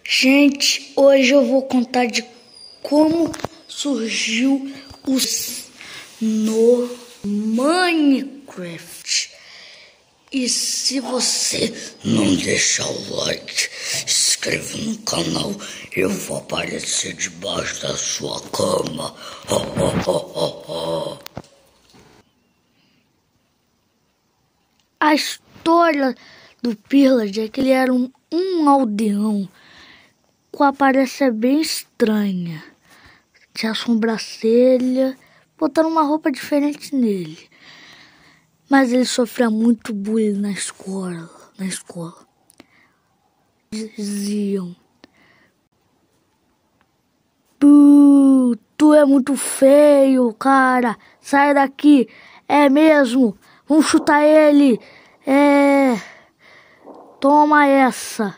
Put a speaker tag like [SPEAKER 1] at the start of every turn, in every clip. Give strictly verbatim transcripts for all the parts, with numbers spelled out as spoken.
[SPEAKER 1] Gente, hoje eu vou contar de como surgiu os no Minecraft. E se você não deixar o like, inscreva no canal, eu vou aparecer debaixo da sua cama. A história do Pillage é que ele era um, um aldeão com a aparência bem estranha. Tinha sobrancelha, botaram uma roupa diferente nele. Mas ele sofria muito bullying na escola. Na escola. Diziam: tu, tu é muito feio, cara. Sai daqui. É mesmo. Vamos chutar ele. É. Toma essa.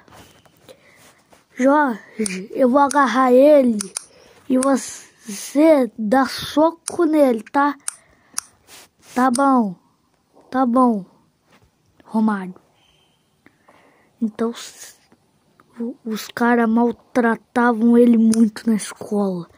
[SPEAKER 1] Jorge, eu vou agarrar ele e você dá soco nele, tá? Tá bom. Tá bom, Romário. Então, os caras maltratavam ele muito na escola.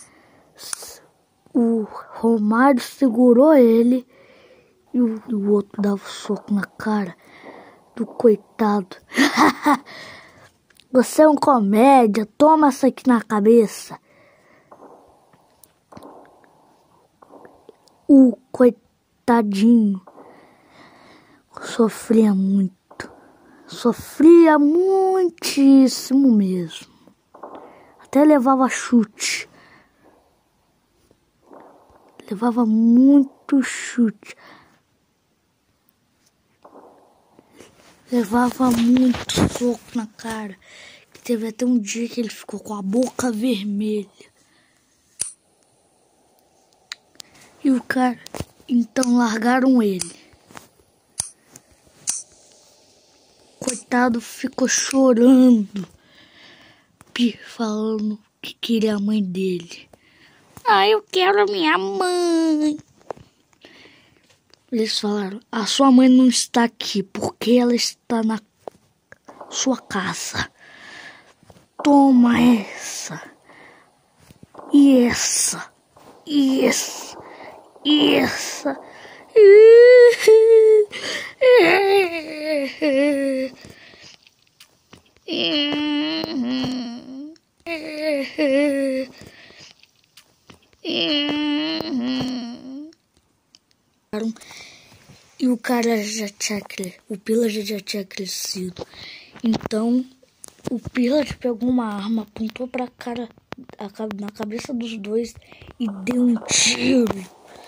[SPEAKER 1] O Romário segurou ele e o, o outro dava soco na cara do coitado. Você é um comédia, toma isso aqui na cabeça. O coitadinho sofria muito, sofria muitíssimo mesmo, até levava chute, levava muito chute, levava muito soco na cara, que teve até um dia que ele ficou com a boca vermelha. E o cara, então largaram ele. Coitado, ficou chorando, falando que queria a mãe dele. Ah, eu quero a minha mãe. Eles falaram: a sua mãe não está aqui, porque ela está na sua casa. Toma essa, e essa, e essa, e essa. E o cara já tinha, o Pillage já tinha crescido. Então o Pillage pegou uma arma, apontou pra cara, na cabeça dos dois e deu um tiro.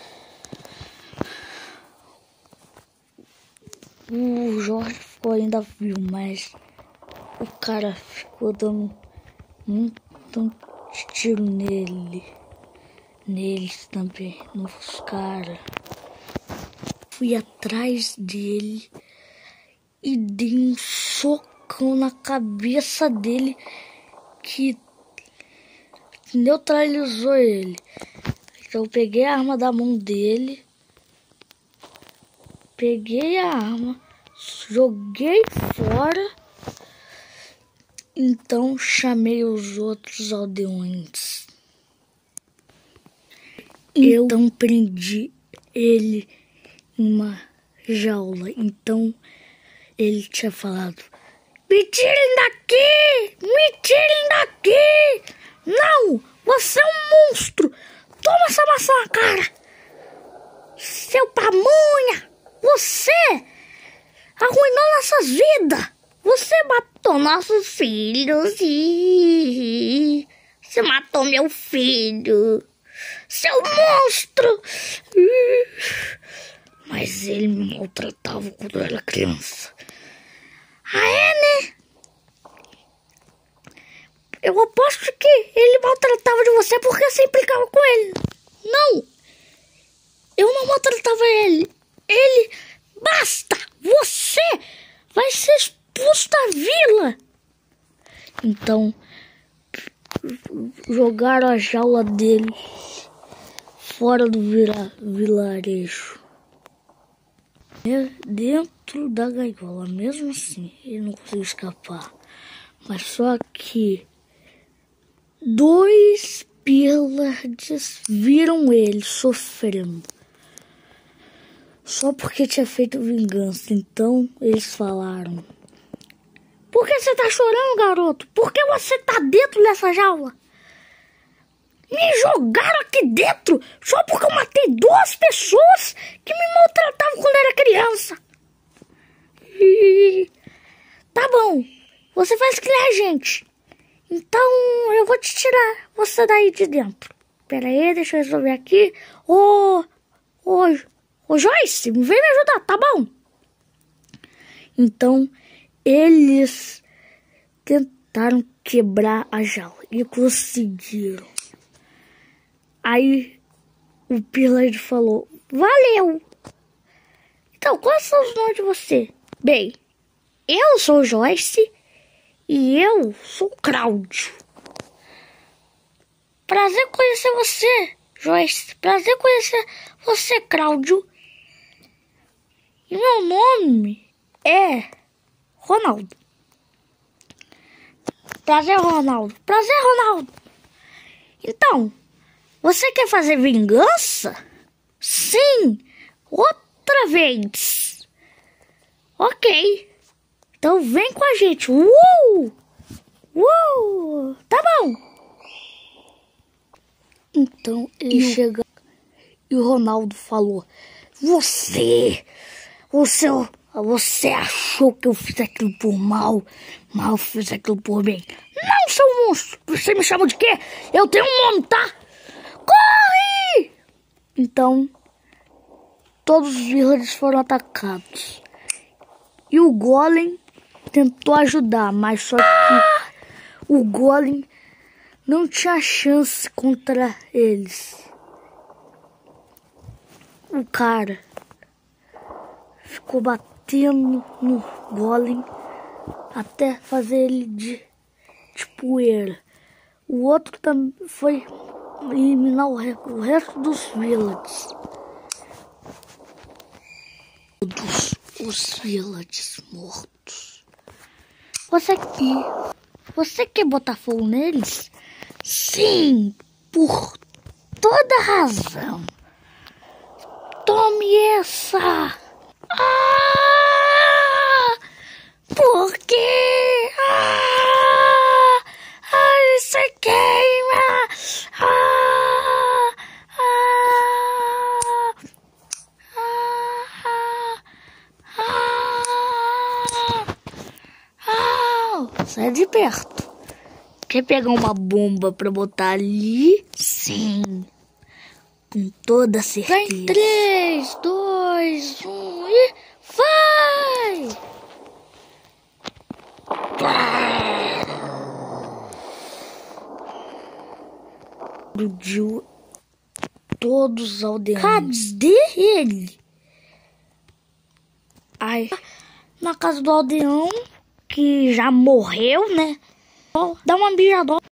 [SPEAKER 1] O Jorge ficou ainda vivo, mas o cara ficou dando muito tiro nele, neles também, nos caras. Fui atrás dele e dei um socão na cabeça dele que neutralizou ele. Então eu peguei a arma da mão dele, peguei a arma, joguei fora, então chamei os outros aldeões. Eu então prendi ele em uma jaula. Então ele tinha falado: me tirem daqui! Me tirem daqui! Não! Você é um monstro! Toma essa maçã na cara! Seu pamonha! Você arruinou nossas vidas! Você matou nossos filhos! E você matou meu filho! Seu monstro! Mas ele me maltratava quando eu era criança. Ah, é, né? Eu aposto que ele maltratava de você porque você implicava com ele. Não! Eu não maltratava ele. Ele... Basta! Você vai ser expulso da vila! Então, jogaram a jaula dele fora do vira, vilarejo. Dentro da gaiola, mesmo assim, ele não conseguiu escapar. Mas só que dois Pillagers viram ele sofrendo. Só porque tinha feito vingança. Então eles falaram: por que você tá chorando, garoto? Por que você tá dentro dessa jaula? Me jogaram aqui dentro só porque eu matei duas pessoas que me maltratavam quando era criança. E... tá bom, você faz que nem a gente. Então eu vou te tirar você daí de dentro. Pera aí, deixa eu resolver aqui. Ô, ô, ô Joyce, vem me ajudar, tá bom? Então eles tentaram quebrar a jaula e conseguiram. Aí o Pillager falou: valeu! Então, quais são os nomes de você? Bem, eu sou Joyce e eu sou Cláudio. Prazer conhecer você, Joyce. Prazer conhecer você, Cláudio. E meu nome é Ronaldo. Prazer, Ronaldo. Prazer, Ronaldo. Então, você quer fazer vingança? Sim, outra vez. Ok. Então vem com a gente. Uh! Uh! Tá bom. Então ele e chega e o Ronaldo falou: Você, você, você achou que eu fiz aquilo por mal, mas eu fiz aquilo por bem. Não, seu monstro. Você me chama de quê? Eu tenho um nome, tá? Corre! Então, todos os villagers foram atacados. E o Golem tentou ajudar, mas só que o Golem não tinha chance contra eles. O cara ficou batendo no Golem até fazer ele de, de poeira. O outro também foi eliminar o, re o resto dos villagers. Todos os villagers mortos. Você aqui, você quer botar fogo neles? Sim, por toda razão. Tome essa! Ah! Por quê? Ah! Ai, isso queima! Ah! Ah! Ah! Ah! Ah! Sai de perto. Quer pegar uma bomba pra botar ali? Sim. Com toda certeza. Vem, três, dois, um e vai! Explodiu todos os aldeões. Cadê ele? Ai, na casa do aldeão, que já morreu, né? Dá uma mijadora.